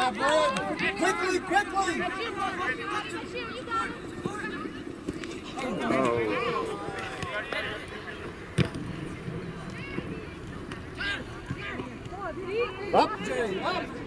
job, bud. Quickly, quickly. Oh. Up, Jay, up.